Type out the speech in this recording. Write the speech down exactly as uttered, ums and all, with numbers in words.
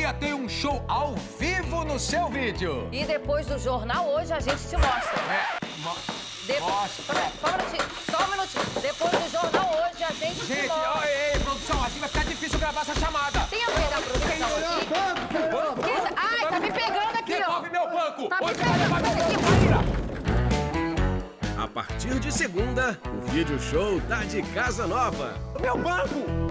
dia tem um show ao vivo no seu vídeo. E depois do jornal, hoje a gente te mostra. É, mo Depo... mostra. Só um minutinho, só um minutinho. Depois do jornal, hoje a gente, Gente, te mostra. ó, ei, produção, assim vai ficar difícil gravar essa chamada. Tem alguém da produção aqui? Que... Ai, tá me pegando aqui, ó. Devolve meu banco. Tá me Hoje vai levar meu pegando banco, aqui. Maíra. A partir de segunda, o vídeo show tá de casa nova. Meu banco.